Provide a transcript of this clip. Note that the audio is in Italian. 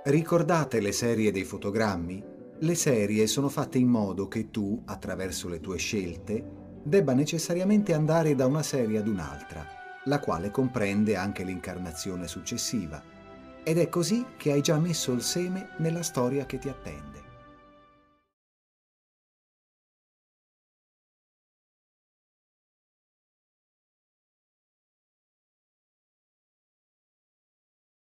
Ricordate le serie dei fotogrammi? Le serie sono fatte in modo che tu, attraverso le tue scelte, debba necessariamente andare da una serie ad un'altra, la quale comprende anche l'incarnazione successiva. Ed è così che hai già messo il seme nella storia che ti attende.